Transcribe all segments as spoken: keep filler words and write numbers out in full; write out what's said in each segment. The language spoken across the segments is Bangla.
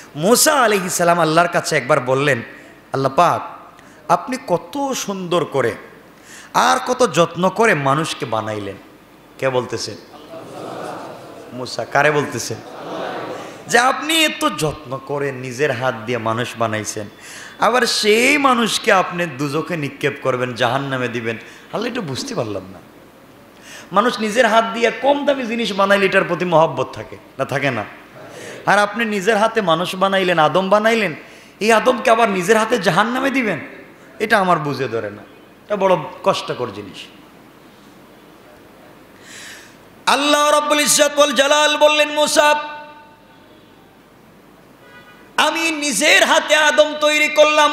मूसा आलैहिस सालाम আল্লাহর কাছে একবার বললেন, আল্লাহ পাক আপনি কত সুন্দর করে আর কত যত্ন করে মানুষকে বানাইলেন। কে বলতেছেন? मूसा। কারে বলতেছেন? যে আপনি এত যত্ন করে নিজের হাত দিয়ে মানুষ বানাইছেন, আবার সেই মানুষকে আপনি দুজকে নিক্ষেপ করবেন, জাহান্নামে দিবেন। আল্লাহ এটা বুঝতে পারলাম না। মানুষ নিজের হাত দিয়ে কম দামি জিনিস বানাইলে এটার প্রতি মহব্বত থাকে না, থাকে না? আর আপনি নিজের হাতে মানুষ বানাইলেন, আদম বানাইলেন, এই আদমকে আবার নিজের হাতে জাহান্নামে দিবেন, এটা আমার বুঝে ধরে না। এটা বড় কষ্টকর জিনিস। আল্লাহ রাব্বুল ইজ্জত ওয়াল জালাল বললেন, মুসা আমি নিজের হাতে আদম তৈরি করলাম।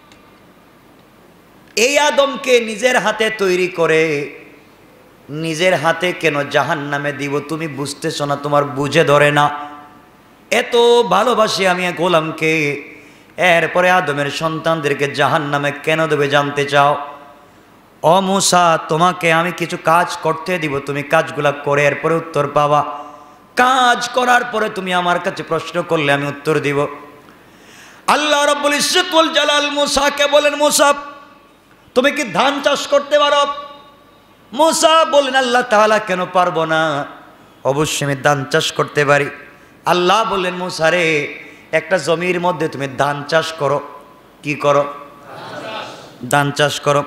এই আদমকে নিজের হাতে তৈরি করে নিজের হাতে কেন জাহান্নামে দিব তুমি বুঝতেছ না, তোমার বুঝে ধরে না। এত ভালোবাসি আমি এক গোলামকে, এরপরে আদমের সন্তানদেরকে জাহান্নামে কেন দেবে জানতে চাও? ও মুসা তোমাকে আমি কিছু কাজ করতে দিব, তুমি কাজগুলা করে এরপরে উত্তর পাবা। কাজ করার পরে তুমি আমার কাছে প্রশ্ন করলে আমি উত্তর দিব। আল্লাহ রাব্বুল ইজ্জত ওয়াল জালাল মুসাকে বলেন, মুসা তুমি কি ধান চাষ করতে পারো? মুসা বলেন, আল্লাহ তাআলা কেন পারবো না, অবশ্যই আমি ধান চাষ করতে পারি। আল্লাহ বললেন, মুসা রে একটা জমির মধ্যে তুমি ধান চাষ করো। কি করো? ধান চাষ করো।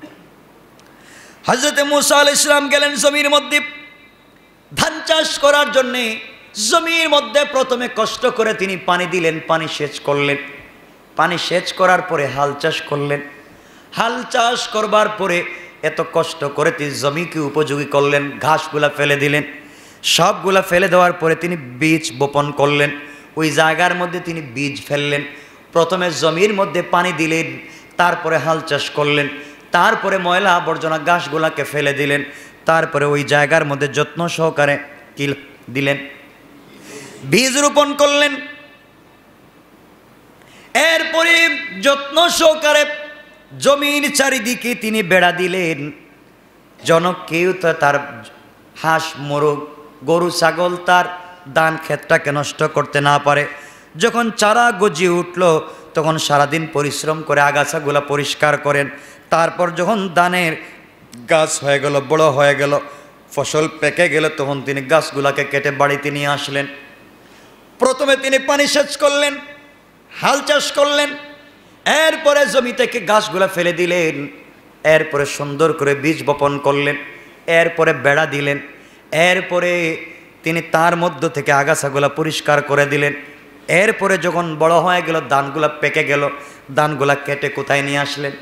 হযরত মুসা আলাইহিস সালাম গেলেন জমির মধ্যে ধান চাষ করার জন্যে। জমির মধ্যে প্রথমে কষ্ট করে তিনি পানি দিলেন, পানি সেচ করলেন। পানি সেচ করার পরে হাল চাষ করলেন। হাল চাষ করবার পরে এত কষ্ট করে তিনি জমিকে উপযোগী করলেন, ঘাসগুলা ফেলে দিলেন। সবগুলা ফেলে দেওয়ার পরে তিনি বীজ বপন করলেন। ওই জায়গার মধ্যে তিনি বীজ ফেললেন। প্রথমে জমির মধ্যে পানি দিলেন, তারপরে হাল চাষ করলেন, তারপরে ময়লা আবর্জনা ঘাসগুলাকে ফেলে দিলেন, তারপরে ওই জায়গার মধ্যে যত্ন সহকারে কি দিলেন? বীজ রোপণ করলেন। এরপরে যত্ন সহকারে জমির চারিদিকে তিনি বেড়া দিলেন, যেন কেউ তো তার হাঁস মোরগ গরু ছাগল তার ধান ক্ষেতটাকে নষ্ট করতে না পারে। যখন চারা গজিয়ে উঠল তখন সারাদিন পরিশ্রম করে আগাছাগুলা পরিষ্কার করেন। তারপর যখন ধানের গাছ হয়ে গেল, বড় হয়ে গেল, ফসল পেকে গেল, তখন তিনি গাছগুলাকে কেটে বাড়িতে নিয়ে আসলেন। প্রথমে তিনি পানি সেচ করলেন, হাল চাষ করলেন, এরপরে জমি থেকে গাছগুলা ফেলে দিলেন, এরপরে সুন্দর করে বীজ বপন করলেন, এরপরে বেড়া দিলেন, এরপরে তিনি তার মধ্য থেকে আগাছাগুলা পরিষ্কার করে দিলেন। এরপরে যখন বড় হয়ে গেল, ধানগুলা পেকে গেল, ধানগুলা কেটে কোথায় নিয়ে আসলেন?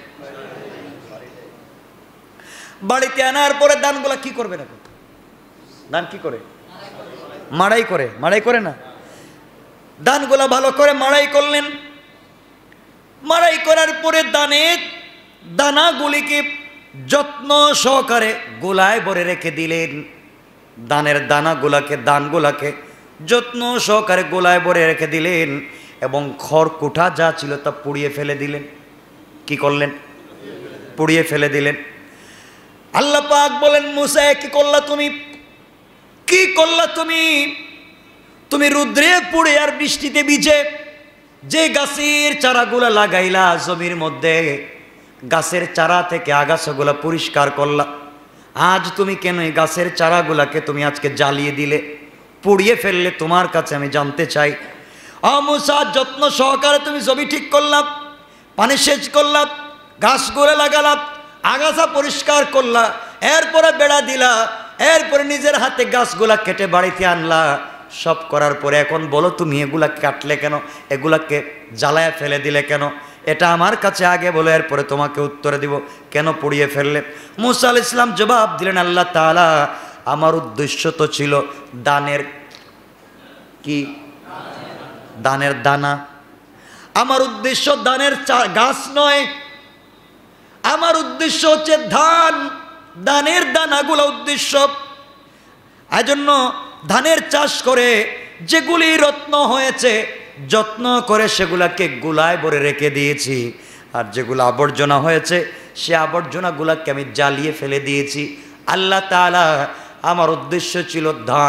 বাড়িতে আনার পরে ধানগুলা কি করবে না? ধান কি করে? মাড়াই করে। মাড়াই করে না? ধানগুলা ভালো করে মাড়াই করলেন। মাড়াই করার পরে ধানের দানাগুলিকে যত্ন সহকারে গোলায় ভরে রেখে দিলেন। ধানের দানাগুলাকে ধানগুলাকে যত্ন সহকারে গোলায় ভরে রেখে দিলেন এবং খড়কুটা যা ছিল তা পুড়িয়ে ফেলে দিলেন। কি করলেন? পুড়িয়ে ফেলে দিলেন। আল্লাহ পাক বলেন, মুসা কি করলা তুমি? কি করলা তুমি? তুমি রুদ্রে পুড়ে আর বৃষ্টিতে ভিজে যে গাছের চারাগুলা লাগাইলা জমির মধ্যে, গাছের চারা থেকে আগাছাগুলা পরিষ্কার করলা, আজ তুমি কেন এই গাছের চারাগুলাকে তুমি আজকে জ্বালিয়ে দিলে, পুড়িয়ে ফেললে? তোমার কাছে আমি জানতে চাই। আ মুসা যত্ন সহকারে তুমি জমি ঠিক করলাম, পানি সেচ করলাম, ঘাসগুলো লাগালাম, আগাছা পরিষ্কার করলা, এরপরে বেড়া দিলা, এরপরে নিজের হাতে গাছগুলা কেটে বাড়িতে আনলা। সব করার পরে এখন বলো তুমি এগুলা কাটলে কেন, এগুলাকে জ্বালায় ফেলে দিলে কেন? এটা আমার কাছে আগে বলো, এরপরে তোমাকে উত্তর দিব কেন পুড়িয়ে ফেললে। মুসা আলাইহিস সালাম জবাব দিলেন, আল্লাহ তাআলা আমার উদ্দেশ্য তো ছিল দানের কি দানের দানা। আমার উদ্দেশ্য দানের গাছ নয়, আমার উদ্দেশ্য হচ্ছে ধান, ধানের দানাগুলো উদ্দেশ্য। এজন্য ধানের চাষ করে যেগুলি রত্ন হয়েছে যত্ন করে সেগুলাকে গোলায় ভরে রেখে দিয়েছি, আর যেগুলো আবর্জনা হয়েছে সে আবর্জনাগুলাকে আমি জ্বালিয়ে ফেলে দিয়েছি। আল্লাহ তাআলা আমার উদ্দেশ্য ছিল ধান,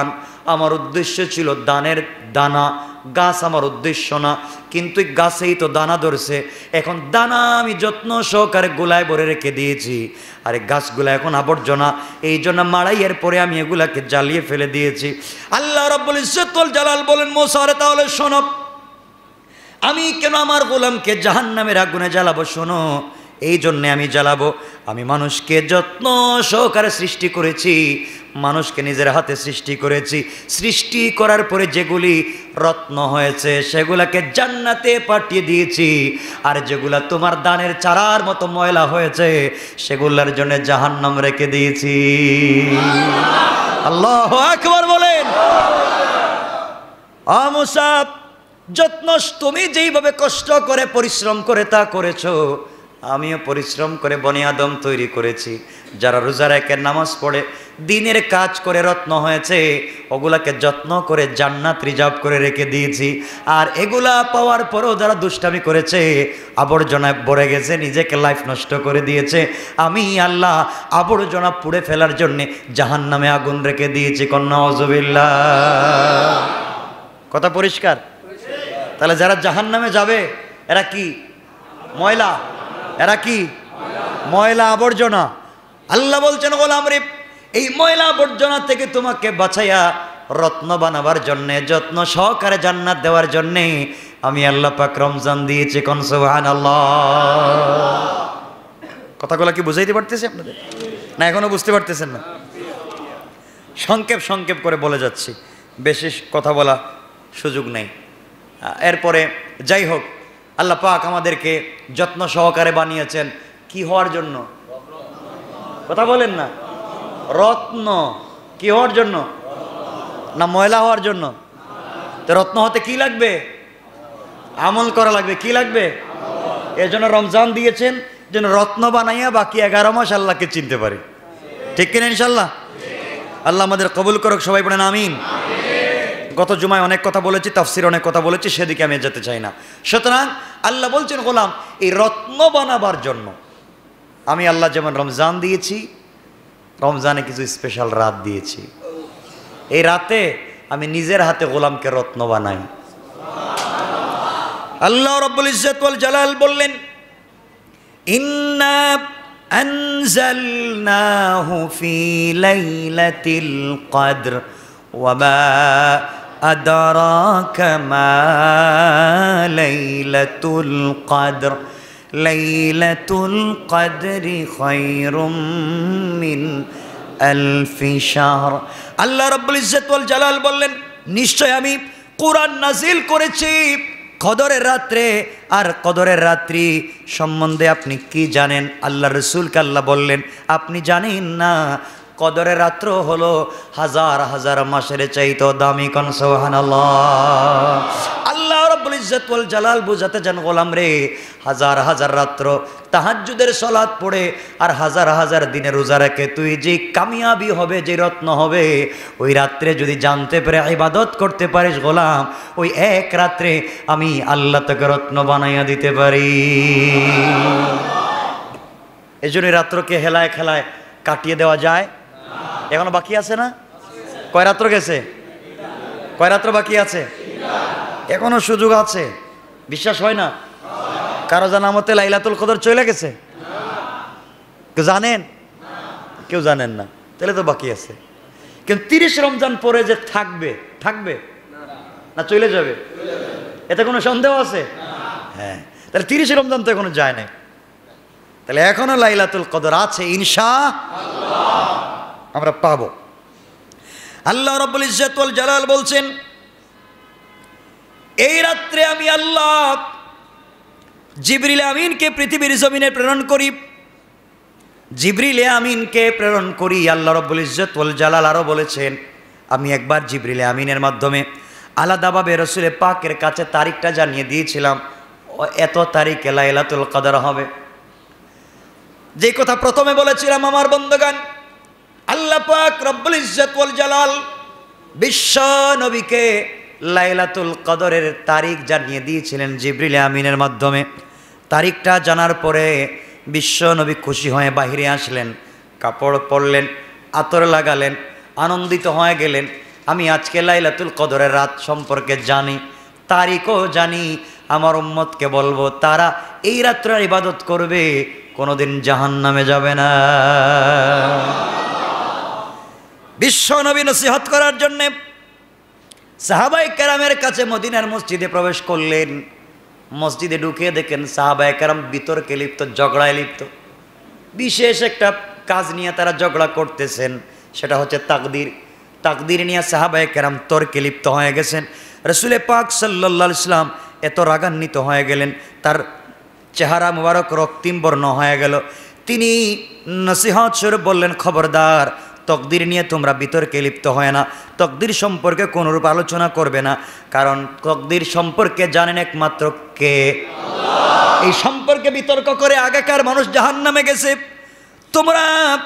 আমার উদ্দেশ্য ছিল দানের দানা, গাছ আমার উদ্দেশ্য না, কিন্তু গাছেই তো দানা ধরছে। এখন দানা আমি যত্ন সহকারে গোলায় ভরে রেখে দিয়েছি, আর এই গাছগুলা এখন আবর্জনা, এই জন্য মাড়াইয়ের পরে আমি এগুলাকে জ্বালিয়ে ফেলে দিয়েছি। আল্লাহ রাব্বুল ইজ্জত ওয়াল জালাল বলেন, মুসা রে তাহলে শোনো, আমি কেন আমার গোলামকে জাহান্নামের আগুনে জ্বালাবো? শোনো, এই জন্যে আমি জ্বালাবো, আমি মানুষকে যত্ন সহকারে সৃষ্টি করেছি, মানুষকে নিজের হাতে সৃষ্টি করেছি। সৃষ্টি করার পরে যেগুলি রত্ন হয়েছে সেগুলাকে জান্নাতে পাঠিয়ে দিয়েছি, আর যেগুলা তোমার দানের চারার মতো ময়লা হয়েছে সেগুলার জন্য জাহান্নাম রেখে দিয়েছি। আল্লাহু আকবার বলেন। আ মুসা, যত্ন তুমি যেইভাবে কষ্ট করে পরিশ্রম করে তা করেছো, আমিও পরিশ্রম করে বনি আদম তৈরি করেছি। যারা রোজা রেখে নামাজ পড়ে দিনের কাজ করে রত্ন হয়েছে, ওগুলাকে যত্ন করে জান্নাত রিজার্ভ করে রেখে দিয়েছি। আর এগুলা পাওয়ার পরেও যারা দুষ্টামি করেছে, আবর্জনায় ভরে গেছে, নিজেকে লাইফ নষ্ট করে দিয়েছে, আমি আল্লাহ আবর্জনা পুড়ে ফেলার জন্যে জাহান্নামে আগুন রেখে দিয়েছি। কন্যা আউযুবিল্লাহ। কথা পরিষ্কার? তাহলে যারা জাহান্নামে যাবে এরা কি? ময়লা। এরা কি? ময়লা, আবর্জনা। আল্লাহ বলছেন, গোলাম রে, এই ময়লা আবর্জনা থেকে তোমাকে বাঁচাইয়া রত্ন বানাবার জন্যে, যত্ন সহকারে জান্নাত দেওয়ার জন্যে আমি আল্লাহ পাক রমজান দিয়েছি। কোন সুবহানাল্লাহ। কথাগুলো কি বুঝাইতে পারতেছি আপনাদের, না এখনো বুঝতে পারতেছেন না? সংক্ষেপ সংক্ষেপ করে বলে যাচ্ছি, বেশি কথা বলা সুযোগ নেই। এরপরে যাই হোক, আল্লাহ পাক আমাদেরকে যত্ন সহকারে বানিয়েছেন কি হওয়ার জন্য? কথা বলেন না। রত্ন কি হওয়ার জন্য? না ময়লা হওয়ার জন্য? তো রত্ন হতে কি লাগবে? আমল করা লাগবে। কি লাগবে? এর জন্য রমজান দিয়েছেন, যেন রত্ন বানাইয়া বাকি এগারো মাস আল্লাহকে চিনতে পারি। ঠিক কিনা ইনশাল্লাহ? আল্লাহ আমাদের কবুল করুক। সবাই পড়েন আমিন। গত জুমায় অনেক কথা বলেছি, তাফসির অনেক কথা বলেছি, সেদিকে আমি যেতে চাই না। সুতরাং আল্লাহ বলছেন, গোলাম, এই রত্ন বানাবার জন্য আমি আল্লাহ যেমন রমজান দিয়েছি, রমজানে কিছু স্পেশাল রাত দিয়েছি। এই রাতে আমি নিজের হাতে গোলামকে রত্ন বানাই। আল্লাহ রাব্বুল ইজ্জত ওয়াল জালাল বললেন, ইন্না আনজালনাহু ফি লাইলাতিল কদর ওয়া মা আদরাকা মা লাইলাতুল কদর লাইলাতুল কদরি খায়রুম মিন আলফি শাহর। আল্লাহ রাব্বুল ইজ্জত ওয়াল জালাল বললেন, নিশ্চয় আমি কুরআন নাজিল করেছি কদরের রাত্রে। আর কদরের রাত্রি সম্বন্ধে আপনি কি জানেন? আল্লাহ রসুলকে আল্লাহ বললেন, আপনি জানেন না? কদরের রাত্র হলো হাজার হাজার মাসের চাইতে দামি। কোন সুবহানাল্লাহ। আল্লাহ রাব্বুল ইজ্জত ওয়াল জালাল বুঝাতে যান, গোলাম রে, হাজার হাজার রাত্র তাহাজ্জুদের সালাত পড়ে আর হাজার হাজার দিনে রোজা রেখে তুই যে কামিয়াবি হবে, যে রত্ন হবে, ওই রাত্রে যদি জানতে পারে ইবাদত করতে পারিস গোলাম, ওই এক রাত্রে আমি আল্লাহ তোকে রত্ন বানাইয়া দিতে পারি। এই জন্য রাত্রকে হেলায় খেলায় কাটিয়ে দেওয়া যায়? এখনো বাকি আছে না? কয় রাত্র গেছে? কয় রাত্র বাকি আছে? এখনো সুযোগ আছে। বিশ্বাস হয় না? কারো জানা মতে লাইলাতুল কদর চলে গেছে? কেউ জানেন? কেউ জানেন না? তাহলে তো বাকি আছে। কিন্তু তিরিশ রমজান পরে যে থাকবে, থাকবে না চলে যাবে, এতে কোনো সন্দেহ আছে? হ্যাঁ, তাহলে তিরিশ রমজান তো এখনো যায় নাই, তাহলে এখনো লাইলাতুল কদর আছে ইনশাআল্লাহ, আমরা পাবো। আল্লাহ রাব্বুল ইজ্জত ওয়াল জালাল বলছেন, এই রাত্রে আমি আল্লাহ জিবরিল আমিনকে পৃথিবীর জমিনে প্রেরণ করি। জিবরিল আমিনকে প্রেরণ করি। আল্লাহ রাব্বুল ইজ্জত ওয়াল জালাল আরো বলেছেন, আমি একবার জিবরিল আমিনের মাধ্যমে আলাদাভাবে রাসূল পাকের কাছে তারিখটা জানিয়ে দিয়েছিলাম, এত তারিখে লাইলাতুল কদর হবে। যে কথা প্রথমে বলেছিলাম, আমার বন্ধুগণ, আল্লাহ পাক রব্বুল ইজ্জত ওয়াল জালাল বিশ্ব নবীকে লাইলাতুল কদরের তারিখ জানিয়ে দিয়েছিলেন জিবরিল আমিনের মাধ্যমে। তারিখটা জানার পরে বিশ্ব নবী খুশি হয়ে বাহিরে আসলেন, কাপড় পরলেন, আতর লাগালেন, আনন্দিত হয়ে গেলেন। আমি আজকে লাইলাতুল কদরের রাত সম্পর্কে জানি, তারিখও জানি। আমার উম্মতকে বলবো তারা এই রাত্রে ইবাদত করবে, কোনোদিন জাহান্নামে যাবে না। বিশ্ব নবী নসিহত করার জন্যে সাহাবায়ে কেরামের কাছে মদিনার মসজিদে প্রবেশ করলেন। মসজিদে ঢুকে দেখেন সাহাবায়ে কেরাম বিতর্কে লিপ্ত, ঝগড়ায় লিপ্ত। বিশেষ একটা কাজ নিয়ে তারা ঝগড়া করতেছেন, সেটা হচ্ছে তাকদীর। তাকদীর নিয়ে সাহাবায়ে কেরাম তর্কে লিপ্ত হয়ে গেছেন। রাসূল পাক সাল্লাল্লাহু আলাইহি ওয়াসাল্লাম এত রাগান্বিত হয়ে গেলেন, তার চেহারা মুবারক রক্তিম বর্ণ হয়ে গেল। তিনি নসিহত স্বরূপ বললেন, খবরদার, তকদির নিয়ে তোমরা বিতর্কে লিপ্ত হয় না, তকদির সম্পর্কে কোনরূপ আলোচনা করবে না, কারণ তকদির সম্পর্কে জানেন একমাত্র কে? আল্লাহ। এই সম্পর্কে বিতর্ক করে আগেকার মানুষ জাহান্নামে গেছে। তোমরা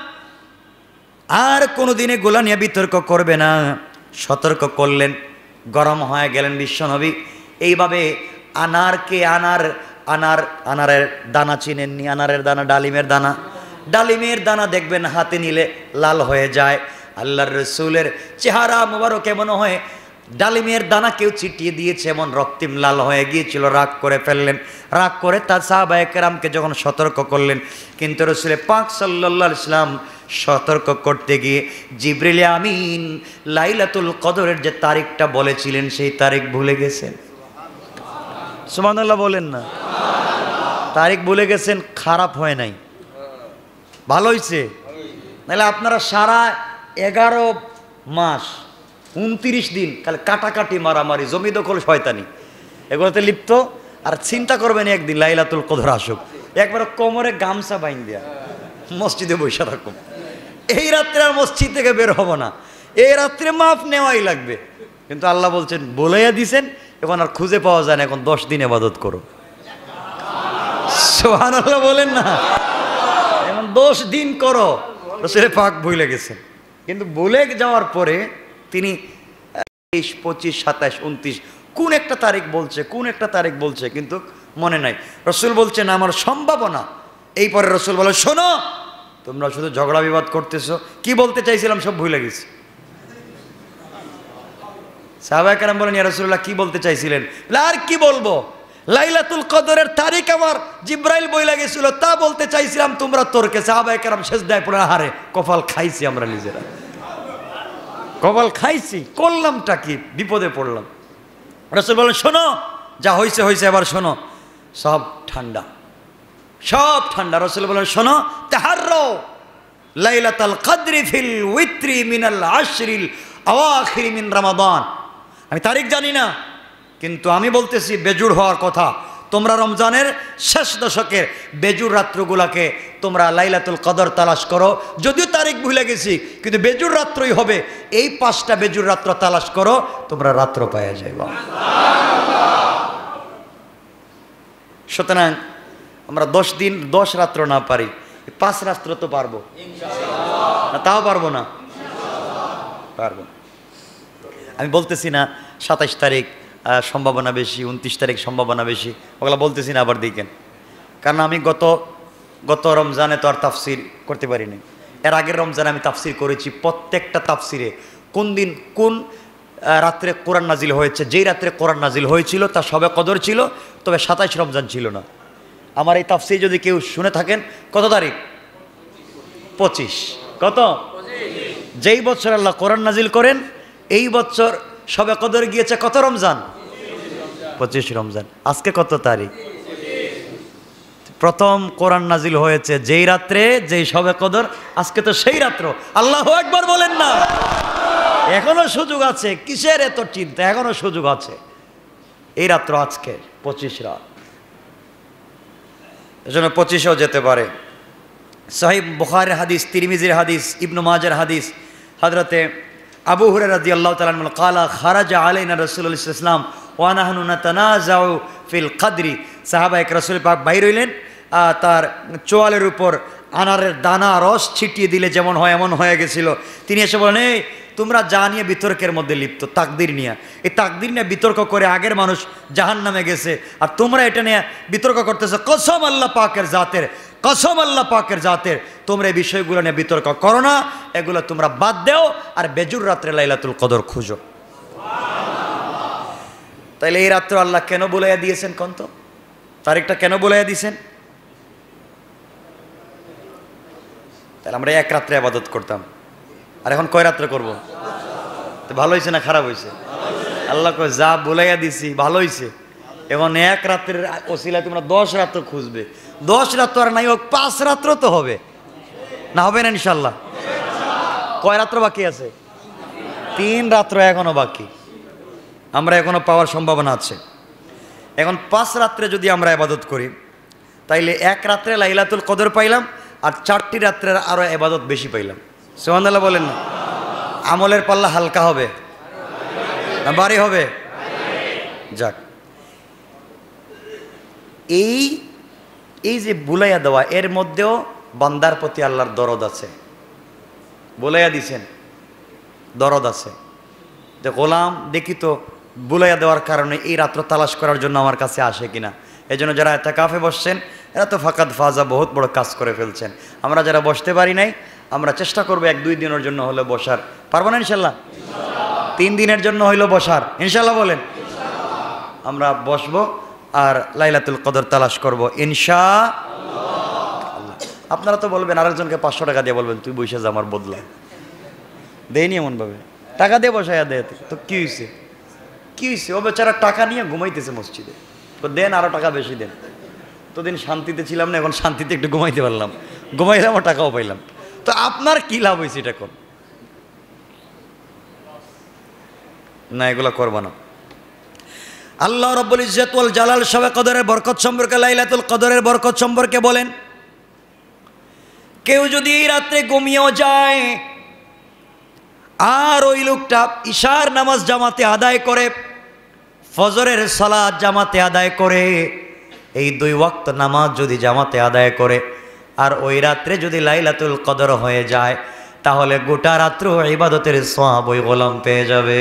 আর কোনোদিনে গোলা নিয়ে বিতর্ক করবে না, সতর্ক করলেন। গরম হয়ে গেলেন বিশ্বনবী। এইভাবে আনারকে আনার আনার আনারের দানা চিনেননি? আনারের দানা, ডালিমের দানা, ডালিমের দানা দেখবেন হাতে নিলে লাল হয়ে যায়। আল্লাহর রসুলের চেহারা মোবারক এমন হয় ডালিমের দানা কেউ ছিটিয়ে দিয়েছে, এমন রক্তিম লাল হয়ে গিয়েছিল। রাগ করে ফেললেন। রাগ করে তার সাহাবায়ে কেরামকে যখন সতর্ক করলেন, কিন্তু রসুল পাক সাল্লাল্লাহু আলাইহি ওয়াসাল্লাম সতর্ক করতে গিয়ে জিবরিল আমিন লাইলাতুল কদরের যে তারিখটা বলেছিলেন সেই তারিখ ভুলে গেছেন। সুবহানাল্লাহ বলেন না? তারিখ ভুলে গেছেন, খারাপ হয় নাই, ভালো হয়েছে। নাহলে আপনারা সারা এগারো মাস উনত্রিশ দিন খালি কাটাকাটি, মারামারি, জমি দখল, শয়তানি, এগুলোতে লিপ্ত। আর চিন্তা করবেন একদিন লাইলাতুল কদর আসুক, একবার কোমরে গামছা বাইন দেয়া মসজিদে বসে থাকুন। এই রাত্রে আর মসজিদ থেকে বের হব না, এই রাত্রে মাফ নেওয়াই লাগবে। কিন্তু আল্লাহ বলছেন, বলাইয়া দিছেন, এখন আর খুঁজে পাওয়া যায় না, এখন দশ দিন ইবাদত করো। সুবহানাল্লাহ বলেন না? এখন দশ দিন করো। রাসূল পাক ভুলে গেছেন, কিন্তু ভুলে যাওয়ার পরে তিনি তেইশ, পঁচিশ, সাতাশ, উনত্রিশ কোন একটা তারিখ বলছে, কোন একটা তারিখ বলছে, কিন্তু মনে নাই। রসুল বলছেন আমার সম্ভাবনা। এই পরে রসুল বলে, শোনো, তোমরা শুধু ঝগড়া বিবাদ করতেছো, কি বলতে চাইছিলাম সব ভুলে গেছি। সাহাবায়ে কেরাম বলেন, ইয়া রাসূলুল্লাহ, কি বলতে চাইছিলেন? আর কি বলবো, লাইলাতুল কদরের তারিখ আমার জিব্রাইল বইলা গেছিল, তা বলতে চাইছিলাম, তোমরা তর্কে। সাহাবায়ে কেরাম সেজদায় পড়ে, হারে কপাল খাইছি আমরা নিজেরা, কপাল খাইছি, করলামটা কি, বিপদে পড়লাম। রাসূল বলেন, শোনো, যা হয়েছে হয়েছে, এবার শোনো, সব ঠান্ডা, সব ঠান্ডা। রাসূল বলেন, শোনো, তাহাররু লাইলাতুল কদরি ফিল উইত্রি মিনাল আশরিল আওয়াখির মিন রমাদান। আমি তারিখ জানি না, কিন্তু আমি বলতেছি বেজুর হওয়ার কথা। তোমরা রমজানের শেষ দশকের বেজুর রাত্রগুলাকে তোমরা লাইলাতুল কদর তালাশ করো। যদিও তারিখ ভুলে গেছি, কিন্তু বেজুর রাত্রই হবে। এই পাঁচটা বেজুর রাত্র তালাশ করো, তোমরা রাত্র পাওয়া যাইবা। সুতরাং আমরা দশ দিন দশ রাত্র না পারি, পাঁচ রাত্র তো পারবো, তাও পারবো না, পারবো। আমি বলতেছি না সাতাইশ তারিখ সম্ভাবনা বেশি, উনত্রিশ তারিখ সম্ভাবনা বেশি, ওগুলো বলতেছি না। আবার দেখেন, কারণ আমি গত গত রমজানে তো আর তাফসির করতে পারিনি। এর আগের রমজানে আমি তাফসির করেছি। প্রত্যেকটা তাফসিরে কোন দিন কোন রাত্রে কোরআন নাজিল হয়েছে, যেই রাত্রে কোরআন নাজিল হয়েছিল তা সবে কদর ছিল, তবে সাতাইশ রমজান ছিল না। আমার এই তাফসির যদি কেউ শুনে থাকেন, কত তারিখ? পঁচিশ। কত? যেই বছর আল্লাহ কোরআন নাজিল করেন, এই বছর সবে কদর গিয়েছে কত রমজান? পঁচিশ রমজান। আজকে কত তারিখ? প্রথম কোরআন নাজিল হয়েছে যেই রাত্রে, যেই সবে কদর, আজকে তো সেই রাত্র। আল্লাহু আকবার বলেন না? এখনো সুযোগ আছে, কিসের এত চিন্তা, এখনো সুযোগ আছে। এই রাত্র আজকে পঁচিশ রাত, এজন্য পঁচিশেও যেতে পারে। সহিহ বুখারীর হাদিস, তিরমিজির হাদিস, ইবনে মাজার হাদিস, হযরতে আবু হুরায়রা রাদিয়াল্লাহু তাআলা আনহু ক্বালা খারাজা আলাইনা রাসূলুল্লাহ সাল্লাল্লাহু আলাইহি ওয়াসাল্লাম ওয়া নাহনু নাতানাযাউ ফিল কদরি। সাহাবায়ে রাসূল পাক বাইর হইলেন, তার চোয়ালের উপর আনারের দানা রস ছিটিয়ে দিলে যেমন হয় এমন হয়ে গেছিল। তিনি এসে বলেন, এই তোমরা যা নিয়ে বিতর্কের মধ্যে লিপ্ত, তাকদীর নিয়ে, এই তাকদীর নিয়ে বিতর্ক করে আগের মানুষ জাহান্নামে গেছে, আর তোমরা এটা নিয়ে বিতর্ক করতেছো। কসম আল্লাহ পাকের জাতের, কসম আল্লাহ পাকের জাতের, তোমরা এই বিষয়গুলো নিয়ে বিতর্ক করো না, এগুলো তোমরা বাদ দাও আর বেজুর রাত্রে লাইলাতুল কদর খুঁজো। তাইলে এই রাত্র আল্লাহ কেন বলাইয়া দিয়েছেন কোন তো? তারিখটা কেন বলাইয়া দিয়েছেন? তাহলে আমরা এক রাত্রে ইবাদত করতাম, আর এখন কয় রাত্রে করবো? তো ভালো হয়েছে না খারাপ হয়েছে? আল্লাহ কয় যা বলাইয়া দিছি ভালো হয়েছে, এখন এক রাত্রের ওসিলায় তোমরা দশ রাত্র খুঁজবে। দশ রাত্র আর নাই হোক, পাঁচ রাত্র তো হবে না? হবে না ইনশাল্লাহ? কয় রাত্র বাকি আছে? তিন রাত্র এখনো বাকি, আমরা এখনো পাওয়ার সম্ভাবনা আছে। এখন পাঁচ রাত্রে যদি আমরা ইবাদত করি, তাইলে এক রাত্রে লাইলাতুল কদর পাইলাম, আর চারটি রাত্রের আরো ইবাদত বেশি পাইলাম। সুবহানাল্লাহ বলেন না? আমলের পাল্লা হালকা হবে না ভারী হবে? যাক, এই এই যে বুলাইয়া দেওয়া, এর মধ্যেও বান্দার প্রতি আল্লাহর দরদ আছে। বুলাইয়া দিছেন, দরদ আছে যে গোলাম দেখি তো বুলাইয়া দেওয়ার কারণে এই রাত্র তালাশ করার জন্য আমার কাছে আসে কিনা। এই জন্য যারা ইতিকাফে বসছেন এরা তো ফাকাদ ফাজা, বহুত বড় কাজ করে ফেলছেন। আমরা যারা বসতে পারি নাই, আমরা চেষ্টা করবো এক দুই দিনের জন্য হলে বসার। পারবো না ইনশাল্লাহ? তিন দিনের জন্য হইলো বসার, ইনশাল্লাহ বলেন? আমরা বসবো আর লাইলাতুল কদর তালাশ করব ইনশাআল্লাহ। আপনারা তো বলবেন আরেকজনকে পাঁচশো টাকা দিয়ে বলবেন তুই বসে যা, আমার বদলা দেয়নি এমনভাবে, টাকা দিয়ে বসাইয়া দেয়। তো কি হয়েছে? কি হয়েছে? ও বেচারা টাকা নিয়ে ঘুমাইতেছে মসজিদে, তো দেন আরো টাকা বেশি দেন। তো দিন শান্তিতে ছিলাম না, এখন শান্তিতে একটু ঘুমাইতে পারলাম, ঘুমাইলাম ও টাকাও পাইলাম। তো আপনার কি লাভ হয়েছে এটা কোন? না, এগুলো করবো না। আল্লাহ রাব্বুল ইজ্জত ওয়াল জালাল শবে কদরের বরকত সম্পর্কে, লাইলাতুল কদরের বরকত সম্পর্কে বলেন, কেউ যদি এই রাত্রে ঘুমিয়েও যায় আর ওই লোকটা ইশার নামাজ জামাতে আদায় করে, ফজরের সালাত জামাতে আদায় করে, এই দুই ওয়াক্ত নামাজ যদি জামাতে আদায় করে, আর ওই রাত্রে যদি লাইলাতুল কদর হয়ে যায়, তাহলে গোটা রাত্র ইবাদতের সওয়াব ওই গোলাম পেয়ে যাবে।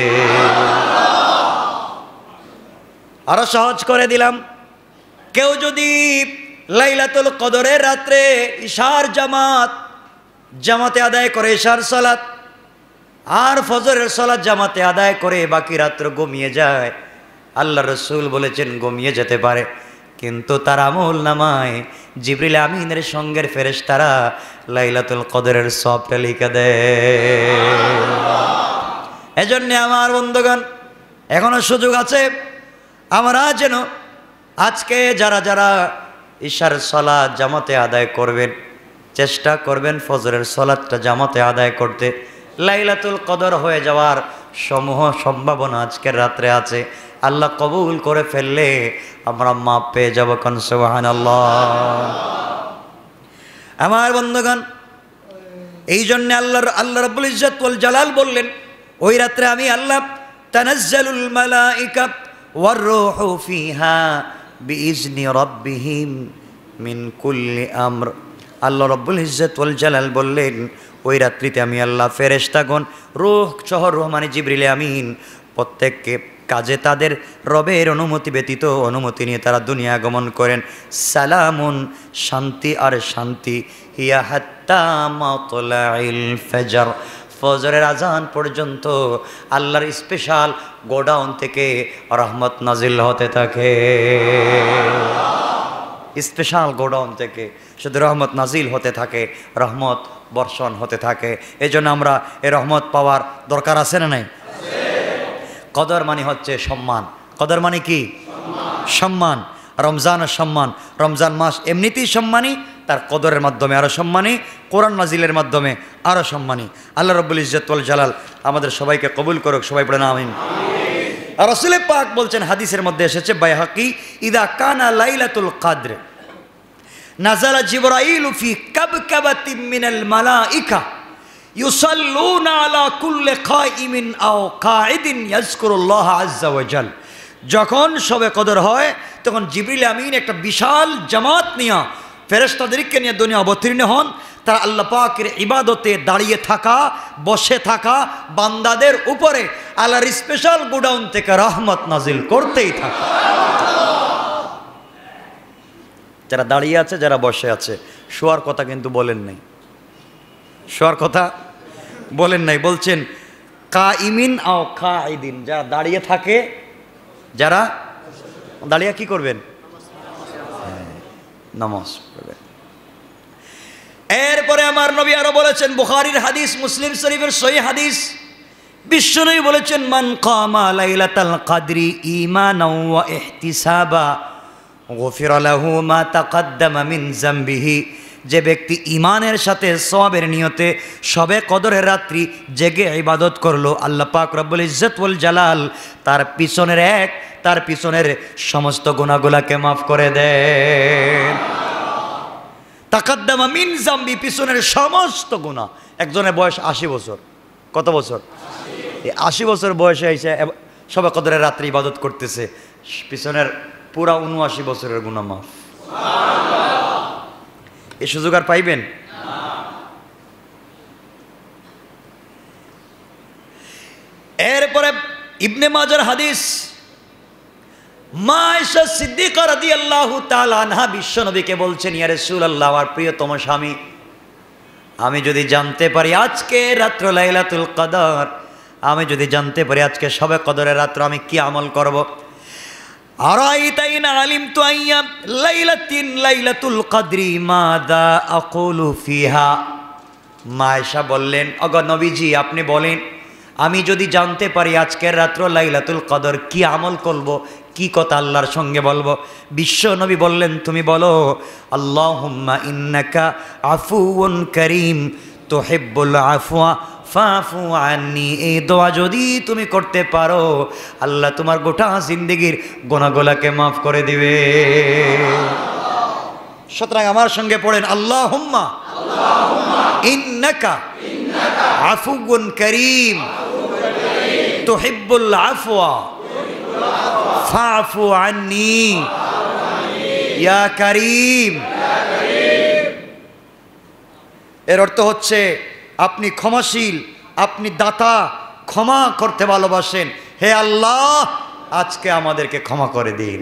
আরো সহজ করে দিলাম, কেউ যদি লাইলাতুল কদরের রাত্রে ইশার জামাত জামাতে আদায় করে, ইশার সালাত আর ফজরের সালাত জামাতে আদায় করে বাকি রাত্র ঘুমিয়ে যায়, আল্লাহ রাসূল বলেছেন ঘুমিয়ে যেতে পারে, কিন্তু তার আমল নামায় জিবরিল আমিনের সঙ্গের ফেরেশতারা লাইলাতুল কদরের সওয়াবটা লিখে দেয়। এজন্য আমার বন্ধুগণ, এখনো সুযোগ আছে, আমরা যেন আজকে যারা যারা ইশার সালাত জামাতে আদায় করবেন, চেষ্টা করবেন ফজরের সালাতটা জামাতে আদায় করতে। লাইলাতুল কদর হয়ে যাওয়ার সমূহ সম্ভাবনা আজকের রাত্রে আছে। আল্লাহ কবুল করে ফেললে আমরা মাপ পেয়ে যাব। কোন সুবহানাল্লাহ। আমার বন্ধুগণ, এই জন্য আল্লাহ আল্লাহ রাব্বুল ইজ্জত ওয়াল জালাল বললেন, ওই রাত্রে আমি আল্লাহ তানাজ্জালুল মালাইকা ওয়ার রূহু ফিহা বিইজনি রাব্বিহিম মিন কুল্লি আমর। আল্লাহ রাব্বুল ইজ্জত ওয়াল জালাল বললেন, ওই রাত্রিতে আমি আল্লাহ ফেরেশতাগণ রূহ সহ রূহ মানে জিবরিল আমিন প্রত্যেককে কাজে তাদের রবের অনুমতি ব্যতীত অনুমতি নিয়ে তারা দুনিয়া আগমন করেন। সালামুন, শান্তি আর শান্তি, হিয়া হাত্তা মাতলাইল ফজর, ফজরের আজান পর্যন্ত আল্লাহর স্পেশাল গোডাউন থেকে রহমত নাজিল হতে থাকে। স্পেশাল গোডাউন থেকে শুধু রহমত নাজিল হতে থাকে, রহমত বর্ষণ হতে থাকে। এই জন্য আমরা এই রহমত পাওয়ার দরকার আছে না নাই? কদর মানে হচ্ছে সম্মান। কদর মানে কি? সম্মান। রমজানের সম্মান, রমজান মাস এমনিতেই সম্মানী, তার কদরের মাধ্যমে আরো সম্মানী, কোরআন নাজিলের মাধ্যমে আরো সম্মানী। আল্লাহ রাব্বুল ইজ্জত ওয়াল জালাল আমাদের সবাইকে কবুল করুক। সবাই পড়েন আমিন। আর রাসূল পাক বলছেন, হাদিসের মধ্যে এসেছে বাইহাকি, ইদা কানা লাইলাতুল কদর নাযালা জিবরাইল ফি কাবকাবাতিন মিনাল মালাইকা ইউসাল্লুনা আলা কুল্লি কাইমিন আও কাঈদিন ইয়াজকুরুল্লাহ আযজা ওয়া জাল। যখন শবে কদর হয় তখন জিবরিল আমিন একটা বিশাল জামাত নিয়ে ফেরেশতাদেরকে নিয়ে দুনিয়া অবতীর্ণ হন। তারা আল্লাহ পাকের ইবাদতে দাঁড়িয়ে থাকা, বসে থাকা বান্দাদের উপরে আল্লাহর স্পেশাল গোডাউন থেকে রহমত নাজিল করতেই থাকে। যারা দাঁড়িয়ে আছে, যারা বসে আছে। শোয়ার কথা কিন্তু বলেন নাই, শোয়ার কথা বলেন নাই, বলছেন কাইমিন আও কাঈদিন, যারা দাঁড়িয়ে থাকে, যারা দাঁড়িয়ে কি করবেন? নামাজ পড়বেন। এরপরে আমার নবী আরো বলেছেন, বুখারীর হাদিস, মুসলিম শরীফের সহিহ হাদিস, বিশ্বনবী বলেছেন, মান কামা লাইলাতাল কদরি ঈমানাও ওয়া ইহতিসাবা গুফিরা লাহু মা তাকদ্দামা মিন যামবিহি। যে ব্যক্তি ঈমানের সাথে সওয়াবের নিয়তে শবে কদরের রাত্রি জেগে ইবাদত করলো, আল্লাহ পাক রব্বুল ইজ্জত ওয়াল জালাল তার পিছনের এক তার পিছনের সমস্ত গুনাহগুলোকে মাফ করে দেন। তাকদ্দামা মিন যামবি, পিছনের সমস্ত গুনাহ। একজনের বয়স আশি বছর, কত বছর? এই আশি বছর বয়সে এসে শবে কদরের রাত্রি ইবাদত করতেছে, পিছনের পুরা উনআশি বছরের গুনাহ মাফ। এই সুযোগ আর পাইবেন? এরপরে ইবনে মাজার হাদিস, মা আয়েশা সিদ্দিকা রাদিয়াল্লাহু তাআলা আনহা বিশ্বনবীকে বলছেন, ইয়া রাসূলুল্লাহ, আমার প্রিয়তম স্বামী, আমি যদি জানতে পারি আজকে রাত্র লাইলাতুল কদর, আমি যদি জানতে পারি আজকে শবে কদরের রাত্র, আমি কি আমল করব? আরাইতাইন আলিমতু আইয়াম লাইলাতিন লাইলাতুল কদরি মাযা আকুলু ফিহা। মা আয়েশা বললেন, ওগো নবীজি, আপনি বলেন, আমি যদি জানতে পারি আজকের রাত্র লাইলাতুল কদর, কি আমল করব, কি কথা আল্লাহর সঙ্গে বলবো? বিশ্ব নবী বললেন, তুমি বলো, আল্লাহুম্মা ইন্নাকা আফুউন কারীম তুহিব্বুল আফওয়া ফাফু আন্নি। এই দোয়া যদি তুমি করতে পারো, আল্লাহ তোমার গোটা জিন্দেগির গুনাহগুলোকে মাফ করে দিবে। সুতরাং আমার সঙ্গে পড়েন, আল্লাহুম্মা ইন্নাকা আফুউন কারীম তুহিব্বুল আফওয়া ফাফু আন্নি ইয়া কারীম। এর অর্থ হচ্ছে, আপনি ক্ষমাশীল, আপনি দাতা, ক্ষমা করতে ভালোবাসেন, হে আল্লাহ আজকে আমাদেরকে ক্ষমা করে দিন।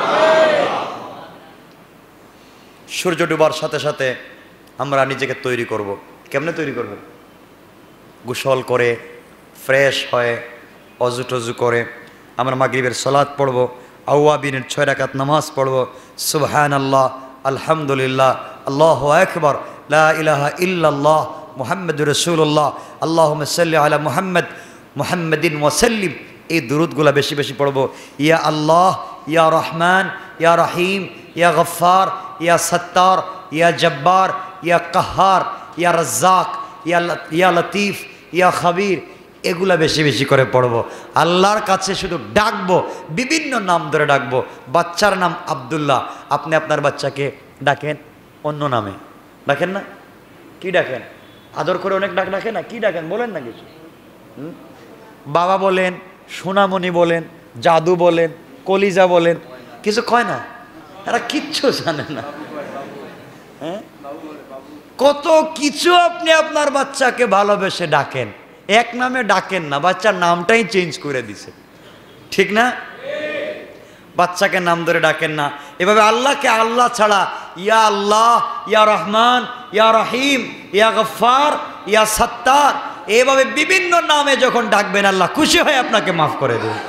সূর্য ডুবার সাথে সাথে আমরা নিজেকে তৈরি করব। কেমনে তৈরি করব? গোসল করে, ফ্রেশ হয়ে, অজু টজু করে আমরা মাগরিবের সালাত পড়ব, আওয়াবিনের ছয় রাকাত নামাজ পড়ব, সুবহানাল্লাহ, আলহামদুলিল্লাহ, আল্লাহু আকবার, লা ইলাহা ইল্লাল্লাহ, মুহাম্মাদুর রাসূলুল্লাহ, আল্লাহুম্মা সাল্লি আলা মুহাম্মদ মুহাম্মাদিন ওয়া সাল্লিম। এই দুরূদগুলো বেশি বেশি পড়ব। ইয়া আল্লাহ, ইয়া রহমান, ইয়া রহিম, ইয়া গফফার, ইয়া সত্তার, ইয়া জব্বার, ইয়া কাহার, ইয়া রাজ্জাক, ইয়া ইয়া লতিফ, ইয়া খবীর, এগুলা বেশি বেশি করে পড়ব। আল্লাহর কাছে শুধু ডাকবো, বিভিন্ন নাম ধরে ডাকবো। বাচ্চার নাম আব্দুল্লাহ, আপনি আপনার বাচ্চাকে ডাকেন অন্য নামে, ডাকেন না? কি ডাকেন? আদর করে অনেক ডাক ডাকে না? কি ডাকেন বলেন না কিছু? বাবা বলেন, সোনামণি বলেন, জাদু বলেন, কলিজা বলেন, কিছু কয় না? এরা কিচ্ছু জানে না। হ্যাঁ, কত কিছু আপনি আপনার বাচ্চাকে ভালোবেসে ডাকেন, এক নামে ডাকেন না, বাচ্চার নামটাই চেঞ্জ করে দিছে, ঠিক না? বাচ্চাকে নাম ধরে ডাকেন না। এভাবে আল্লাহকে আল্লাহ ছাড়া ইয়া আল্লাহ, ইয়া রহমান, ইয়া রহিম, ইয়া গফফার, ইয়া সত্তার, এভাবে বিভিন্ন নামে যখন ডাকবেন, আল্লাহ খুশি হয়ে আপনাকে মাফ করে দেবেন।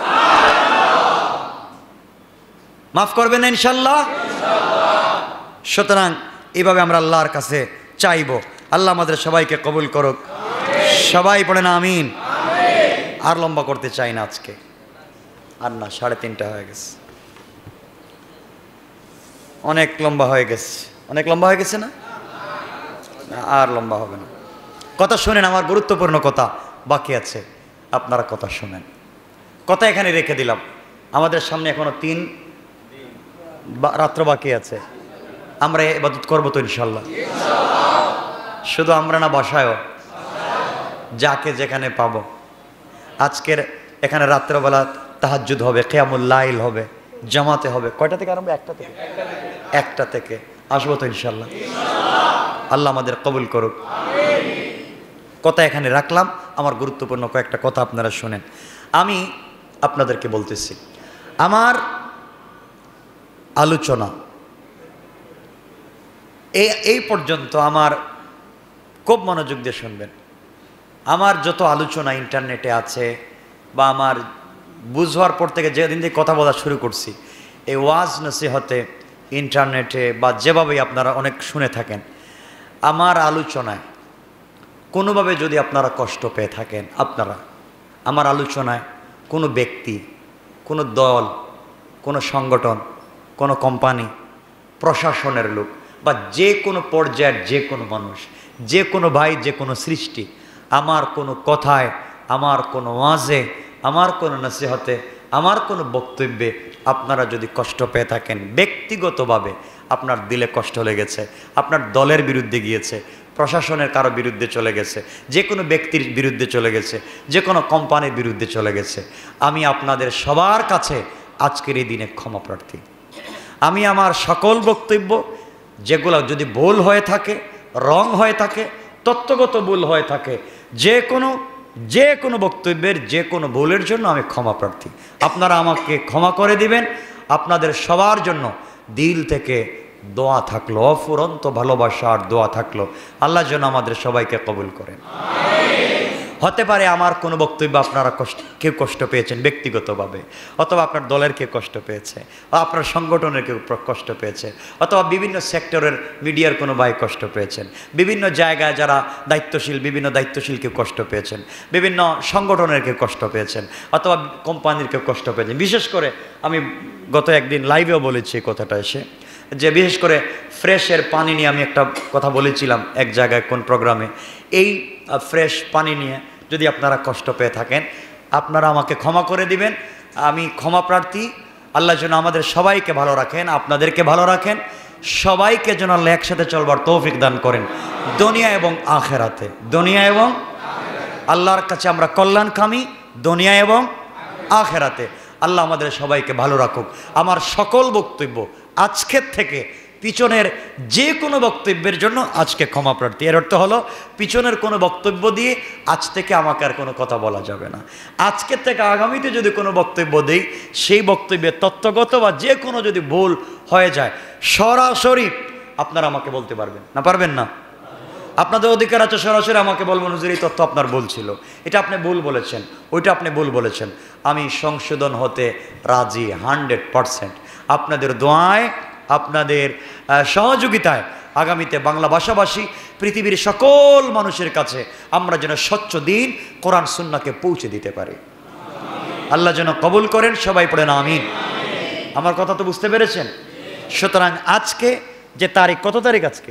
মাফ করবেন না ইনশাল্লাহ? সুতরাং এইভাবে আমরা আল্লাহর কাছে চাইব। আল্লাহ আমাদের সবাইকে কবুল করুক। সবাই পড়েন আমিন। আর লম্বা করতে চাই না আজকে, আর না, সাড়ে তিনটা হয়ে গেছে, অনেক লম্বা হয়ে গেছে, অনেক লম্বা হয়ে গেছে না? আর লম্বা হবে না। কথা শুনেন, আমার গুরুত্বপূর্ণ কথা বাকি আছে, আপনারা কথা শুনেন। কথা এখানে রেখে দিলাম। আমাদের সামনে এখনো তিন রাত্র বাকি আছে। আমরা ইবাদত করবো তো ইনশাল্লাহ? শুধু আমরা না, বাসায়ও যাকে যেখানে পাবো। আজকের এখানে রাত্রবেলা তাহাজ্জুদ হবে, কিয়ামুল লাইল হবে, জামাতে হবে। কয়টা থেকে আরম্ভ? একটা থেকে। একটা থেকে আসবো তো ইনশাল্লাহ? আল্লাহ আমাদের কবুল করুক। কথা এখানে রাখলাম। আমার গুরুত্বপূর্ণ কয়েকটা কথা আপনারা শোনেন। আমি আপনাদেরকে বলতেছি, আমার আলোচনা এই এই পর্যন্ত আমার খুব মনোযোগ দিয়ে শুনবেন, আমার যত আলোচনা ইন্টারনেটে আছে বা আমার বুঝবার পর থেকে যেদিন থেকে কথা বলা শুরু করছি, এই ওয়াজ নসিহতে ইন্টারনেটে বা যেভাবেই আপনারা অনেক শুনে থাকেন, আমার আলোচনায় কোনোভাবে যদি আপনারা কষ্ট পেয়ে থাকেন, আপনারা আমার আলোচনায় কোনো ব্যক্তি, কোনো দল, কোনো সংগঠন, কোনো কোম্পানি, প্রশাসনের লোক বা যে কোনো পর্যায়ের যে কোনো মানুষ, যে কোনো ভাই, যে কোনো সৃষ্টি, আমার কোনো কথায়, আমার কোনো ওয়াজে, আমার কোনো নসিহতে, আমার কোনো বক্তব্যে আপনারা যদি কষ্ট পেয়ে থাকেন, ব্যক্তিগতভাবে আপনার দিলে কষ্ট লেগেছে, আপনার দলের বিরুদ্ধে গিয়েছে, প্রশাসনের কারো বিরুদ্ধে চলে গেছে, যে কোনো ব্যক্তির বিরুদ্ধে চলে গেছে, যে কোনো কোম্পানির বিরুদ্ধে চলে গেছে, আমি আপনাদের সবার কাছে আজকের এই দিনে ক্ষমা প্রার্থী। আমি আমার সকল বক্তব্য যেগুলো যদি ভুল হয়ে থাকে, রং হয়ে থাকে, তত্ত্বগত ভুল হয়ে থাকে, যে কোনো যে কোনো বক্তব্যের যে কোনো ভুলের জন্য আমি ক্ষমা প্রার্থী। আপনারা আমাকে ক্ষমা করে দিবেন। আপনাদের সবার জন্য দিল থেকে দোয়া থাকলো, অফুরন্ত ভালোবাসা আর দোয়া থাকলো, আল্লাহ যেন আমাদের সবাইকে কবুল করেন। হতে পারে আমার কোনো বক্তব্য আপনারা কষ্ট কেউ কষ্ট পেয়েছেন ব্যক্তিগতভাবে, অথবা আপনার দলের কেউ কষ্ট পেয়েছে, বা আপনার সংগঠনের কেউ কষ্ট পেয়েছে, অথবা বিভিন্ন সেক্টরের মিডিয়ার কোনো ভাই কষ্ট পেয়েছেন, বিভিন্ন জায়গায় যারা দায়িত্বশীল, বিভিন্ন দায়িত্বশীল কেউ কষ্ট পেয়েছেন, বিভিন্ন সংগঠনের কেউ কষ্ট পেয়েছেন, অথবা কোম্পানির কেউ কষ্ট পেয়েছেন। বিশেষ করে আমি গত একদিন লাইভেও বলেছি এই কথাটা এসে, যে বিশেষ করে ফ্রেশের পানি নিয়ে আমি একটা কথা বলেছিলাম এক জায়গায় কোন প্রোগ্রামে। এই ফ্রেশ পানি নিয়ে যদি আপনারা কষ্ট পেয়ে থাকেন, আপনারা আমাকে ক্ষমা করে দিবেন। আমি ক্ষমা প্রার্থী। আল্লাহ যেন আমাদের সবাইকে ভালো রাখেন, আপনাদেরকে ভালো রাখেন, সবাইকে যেন আল্লাহ একসাথে চলবার তৌফিক দান করেন দুনিয়া এবং আখেরাতে। দুনিয়া এবং আল্লাহর কাছে আমরা কল্যাণকামী, দুনিয়া এবং আখেরাতে। আল্লাহ আমাদের সবাইকে ভালো রাখুক। আমার সকল বক্তব্য আজকের থেকে পিছনের যে কোনো বক্তব্যের জন্য আজকে ক্ষমা প্রার্থী। এর অর্থ হলো পিছনের কোনো বক্তব্য দিয়ে আজ থেকে আমাকে আর কোনো কথা বলা যাবে না। আজকের থেকে আগামীতে যদি কোনো বক্তব্য দিই, সেই বক্তব্যের তত্ত্বগত বা যে কোনো যদি ভুল হয়ে যায়, সরাসরি আপনারা আমাকে বলতে পারবেন না, পারবেন না? আপনাদের অধিকার আছে সরাসরি আমাকে বলবেন, হুজুর এই তথ্য আপনার ভুল ছিল, এটা আপনি ভুল বলেছেন, ওইটা আপনি ভুল বলেছেন। আমি সংশোধন হতে রাজি হান্ড্রেড পারসেন্ট। আপনাদের দোয়ায়, আপনাদের সহযোগিতায় আগামীতে বাংলা ভাষাভাষী পৃথিবীর সকল মানুষের কাছে আমরা যেন স্বচ্ছ দিন কোরআন সুন্নাহকে পৌঁছে দিতে পারি। আল্লাহ যেন কবুল করেন। সবাই পড়েন আমিন। আমার কথা তো বুঝতে পেরেছেন? সুতরাং আজকে যে তারিখ, কত তারিখ আজকে?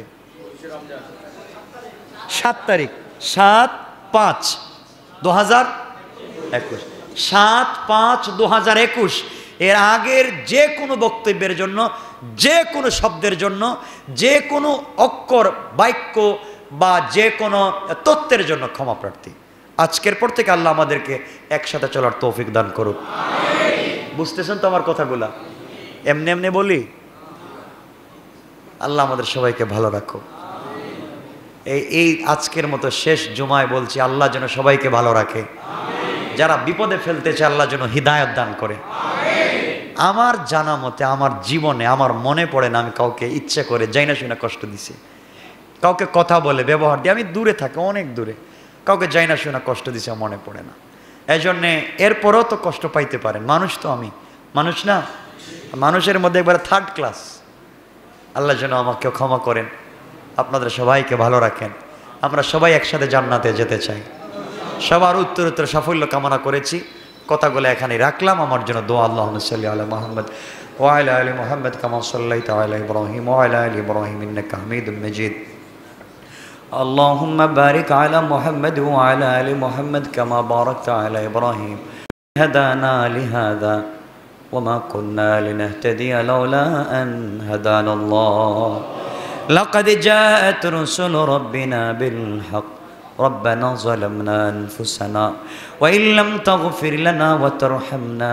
সাত তারিখ, সাত পাঁচ দু হাজার একুশ সাত পাঁচ দু হাজার একুশ এর আগের যে কোনো বক্তব্যের জন্য, যে কোনো শব্দের জন্য, যে কোনো অক্ষর, বাক্য বা যে কোনো তথ্যের জন্য ক্ষমা প্রার্থী। আজকের পর থেকে আল্লাহ আমাদেরকে একসাথে চলার তৌফিক দান করুক। বুঝতেছেন তো আমার কথাগুলা? এমনি এমনি বলি। আল্লাহ আমাদের সবাইকে ভালো রাখো। এই এই আজকের মতো শেষ জুমায় বলছি, আল্লাহ যেন সবাইকে ভালো রাখে। যারা বিপদে ফেলতেছে আল্লাহ যেন হিদায়াত দান করে। আমার জানা মতে আমার জীবনে আমার মনে পড়ে না আমি কাউকে ইচ্ছে করে যাই না শুনে কষ্ট দিছি, কাউকে কথা বলে ব্যবহার দিয়ে, আমি দূরে থাকি, অনেক দূরে, কাউকে যাই না শুনে কষ্ট দিছে মনে পড়ে না। এই জন্যে এরপরও তো কষ্ট পাইতে পারেন, মানুষ তো, আমি মানুষ না, মানুষের মধ্যে একবারে থার্ড ক্লাস। আল্লাহ যেন আমাকেও ক্ষমা করেন, আপনাদের সবাইকে ভালো রাখেন। আমরা সবাই একসাথে জান্নাতে যেতে চাই। সবার উত্তর উত্তর সাফল্য কামনা করেছি। কথাগুলো এখানে রাখলাম। আমার জন্য দোয়া। আল্লাহুম্মা সাল্লি আলা মুহাম্মদ ওয়া আলা আলি মুহাম্মদ কামা সাল্লাইতা আলা ইব্রাহিম ওয়া আলা আলি ইব্রাহিম ইন্নাকা হামিদুম মাজিদ। আল্লাহুম্মা বারিক আলা মুহাম্মদ ওয়া আলা আলি মুহাম্মদ কামা বারাকতা আলা ইব্রাহিম। হাদানা লিহাদা ওয়া মা কুন্না লিনাহতাদিয়া লাউলা আন হাদানা আল্লাহ। লাকাদ জাআত রুসুলু রাব্বিনা বিল হক। ربنا ظلمنا أنفسنا وإن لم تغفر لنا وترحمنا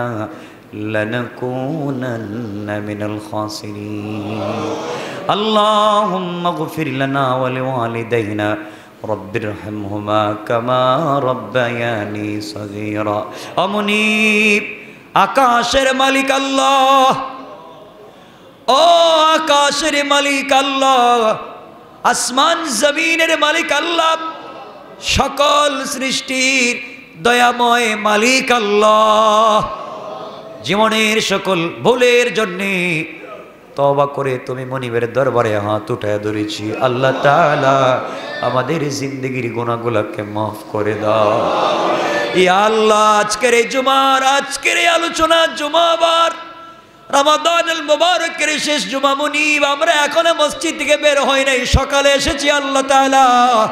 لنكونن من الخاسرين اللهم اغفر لنا ولوالدينا رب ارحمهما كما ربياني صغيرا أمنيب আকাশের মালিক আল্লাহ, ও আকাশের মালিক আল্লাহ, আসমান জমিনের মালিক আল্লাহ, সকল সৃষ্টির দয়াময় মালিক আল্লাহ। জীবনের সকল ভুলের জন্যে তওবা করে তুমি মনিবের দরবারে হাত উঠায় ধরেছি। আল্লাহ তাআলা আমাদের জিন্দগির গুনাহগুলোকে মাফ করে দাও। ইয়া আল্লাহ, আজকের এই জুমার আজকের এই আলোচনা জুমাবার রমাদানুল মুবারকের শেষ জুমা মুনিব, আমরা এখনো মসজিদ থেকে বের হই নাই, সকালে এসেছি। আল্লাহ তাআলা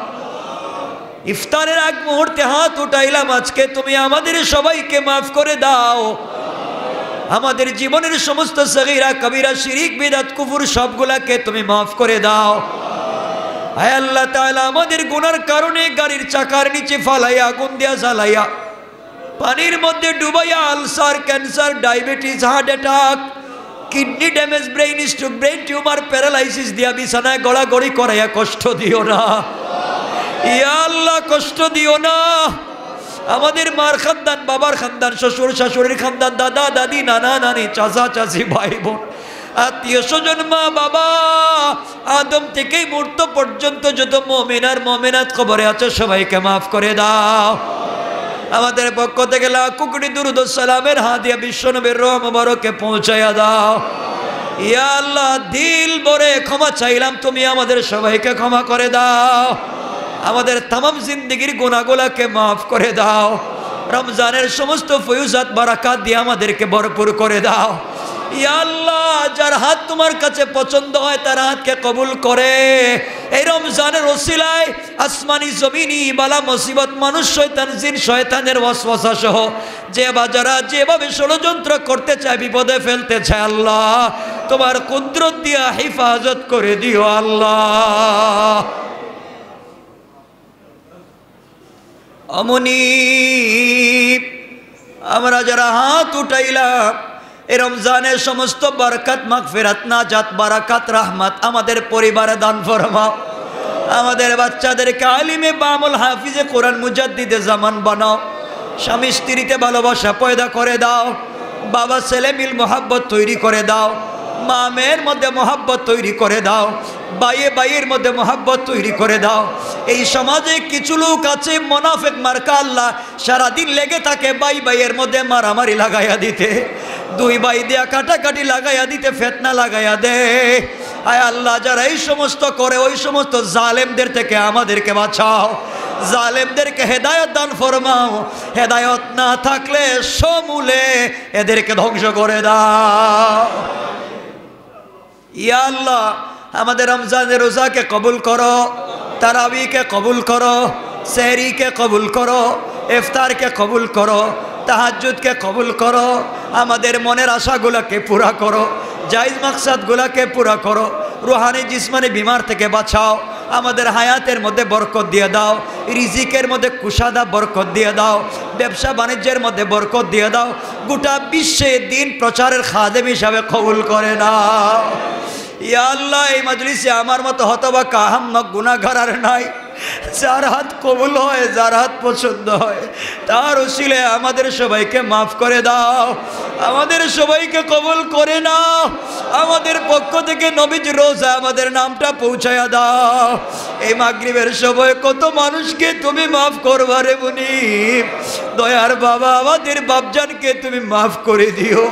ইফতারের আগ মুহূর্তে হাত উঠাইলাম, আজকে তুমি আমাদের সবাইকে মাফ করে দাও। আমাদের জীবনের সমস্ত সগীরা কবিরা শিরিক বিদআত কুফর সবগুলাকে তুমি মাফ করে দাও। আয় আল্লাহ তাআলা, আমাদের গুনার কারণে গাড়ির চাকার নিচে ফালাইয়া আগুন দিয়া জ্বালাইয়া পানির মধ্যে ডুবাইয়া ulcer, cancer, diabetes, heart attack, kidney damage, brain stroke, brain tumour, paralysis দিয়া বিছানায় গড়াগড়ি করাইয়া কষ্ট দিও না। ইয়া আল্লাহ, কষ্ট দিও না। আমাদের মার খানদান, বাবার খানদান, শ্বশুর শাশুড়ির খানদান, দাদা দাদি, নানা নানি, চাচা চাচি, ভাই বোন, আত্মীয় স্বজন, মা বাবা, আদম থেকে মৃত্যু পর্যন্ত যত মুমিন আর মুমিনাত কবরে আছে সবাইকে মাফ করে দাও। আমাদের পক্ষ থেকে লাখো কোটি দুরূদ ও সালামের হাদিয়া বিশ্বনবীর রূহ মুবারকে পৌঁছায়া দাও। ইয়া আল্লাহ, দিল ভরে ক্ষমা চাইলাম, তুমি আমাদের সবাইকে ক্ষমা করে দাও। আমাদের तमाम জিন্দেগীর গুনাহগুলোকে মাফ করে দাও। রমজানের সমস্ত ফয়ুজাত বারাকাত দিয়ে আমাদেরকে ভরপুর করে দাও। ইয়া আল্লাহ, যার হাত তোমার কাছে পছন্দ হয় তার হাতকে কবুল করে এই রমজানের ওসিলায় আসমানি জমিনি বালা মুসিবত, মানুষ, শয়তান, জিন শয়তানের ওয়াসওয়াসা সহ যে বাজারা যেভাবে ষড়যন্ত্র করতে চায়, বিপদে ফেলতে চায়, আল্লাহ তোমার কুদরত দিয়া হেফাজত করে দিও। আল্লাহ অমনিব, আমরা যারা হাত উঠাইলাম এই রমজানের সমস্ত বরকত, মাগফিরাত, নাজাত, বারাকাত, রহমত আমাদের পরিবারে দান ফরমাও। আমাদের বাচ্চাদেরকে আলিমে বামুল, হাফিজে কোরআন, মুজাদ্দিদে জামান বানাও। স্বামী স্ত্রীতে ভালোবাসা পয়দা করে দাও। বাবা ছেলে মিল মোহাব্বত তৈরি করে দাও। মা মেয়ের মধ্যে মোহাব্বত তৈরি করে দাও। বাইয়ে বাইয়ের মধ্যে মোহাব্বত তৈরি করে দাও। এই সমাজে কিছু লোক আছে মুনাফিক মার্কা, আল্লাহ সারাদিন লেগে থাকে বাই বাইয়ের মধ্যে মারামারি লাগাইয়া দিতে, দুই ভাই দিয়া কাটাকাটি লাগাইয়া দিতে, ফেতনা লাগাইয়া দে। আয় আল্লাহ, যারা এই সমস্ত করে ওই সমস্ত জালেমদের থেকে আমাদেরকে বাঁচাও। জালেমদেরকে হেদায়ত দান ফরমাও। হেদায়ত না থাকলে সমূলে এদেরকে ধ্বংস করে দাও। ইয়া আল্লাহ, আমাদের রমজানের রোজাকে কবুল করো, তারাবিকে কবুল করো, সেহরিকে কবুল করো, ইফতারকে কবুল করো, তাহাজ্জুদকে কবুল করো। আমাদের মনের আশাগুলোকে পুরা করো, জায়েজ মাকসাদগুলোকে পুরা করো। রুহানি জিসমানি বিমার থেকে বাঁচাও। আমাদের হায়াতের মধ্যে বরকত দিয়ে দাও। রিজিকের মধ্যে কুশাদা বরকত দিয়ে দাও। ব্যবসা বাণিজ্যের মধ্যে বরকত দিয়ে দাও। গোটা বিশ্বে দিন প্রচারের খাদেম হিসাবে কবুল করে নাও। ইয়া আল্লাহ, এই মজলিসে আমার মতো হতবাকা আহাম্মক গুনাহগার আর নাই। যার হাত কবুল হয়, যার হাত পছন্দ হয়, তার উসিলে আমাদের সবাইকে মাফ করে দাও। আমাদের সবাইকে কবুল করে নাও। আমাদের পক্ষ থেকে নবীর রোজা আমাদের নামটা পৌঁছায়া দাও। এই মাগরিবের সময় কত মানুষকে তুমি মাফ করবারে মুনিব। দয়ার বাবা, আমাদের বাপজানকে তুমি মাফ করে দিও।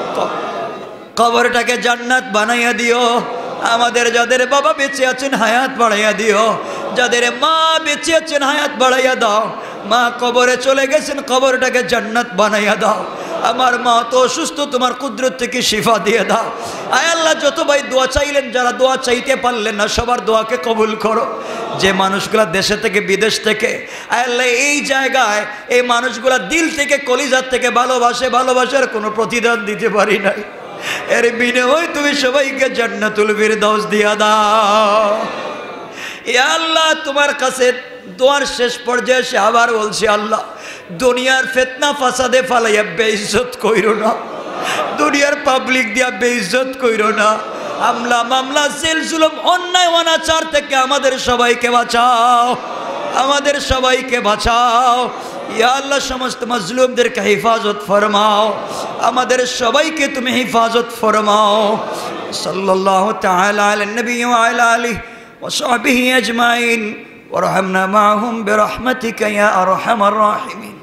কবরটাকে জান্নাত বানাইয়া দিও। আমাদের যাদের বাবা বেঁচে আছেন হায়াত বাড়াইয়া দিও। যাদের মা বেঁচে আছেন হায়াত বাড়াইয়া দাও। মা কবরে চলে গেছেন, কবরটাকে জান্নাত বানাইয়া দাও। আমার মা তো অসুস্থ, তোমার কুদরত থেকে শিফা দিয়ে দাও। আয় আল্লাহ, যত ভাই দোয়া চাইলেন, যারা দোয়া চাইতে পারলেন না, সবার দোয়াকে কবুল করো। যে মানুষগুলা দেশে থেকে বিদেশ থেকে আয় আল্লাহ এই জায়গায় এই মানুষগুলা দিল থেকে কলিজার থেকে ভালোবাসে, ভালোবাসার কোনো প্রতিদান দিতে পারি নাই, এর বিনিময়ে তুমি সবাইকে জান্নাতুল ফিরদাউস দিয়া দাও। ইয়া আল্লাহ, তোমার কাছে দোয়ার শেষ পর্যায়ে এসে আবার বলছি, আল্লাহ দুনিয়ার ফিতনা ফাসাদে ফালাইয়া বেইজ্জত কইরো না। দুনিয়ার পাবলিক দিয়া বেইজ্জত কইরো না। আমলা মামলা জেল জুলুম অন্যায় অনাচার থেকে আমাদের সবাইকে বাঁচাও। আমাদের সবাইকে বাঁচাও। ইয়া আল্লাহ, সমস্ত মাজলুমদেরকে হিফাজত ফরমাও। আমাদের সবাইকে তুমি হিফাজত ফরমাও। সাল্লাল্লাহু তাআলা আলা নবী ওয়া আলা আলিহি وصحبه أجمعين وارحمنا معهم برحمتك يا أرحم الراحمين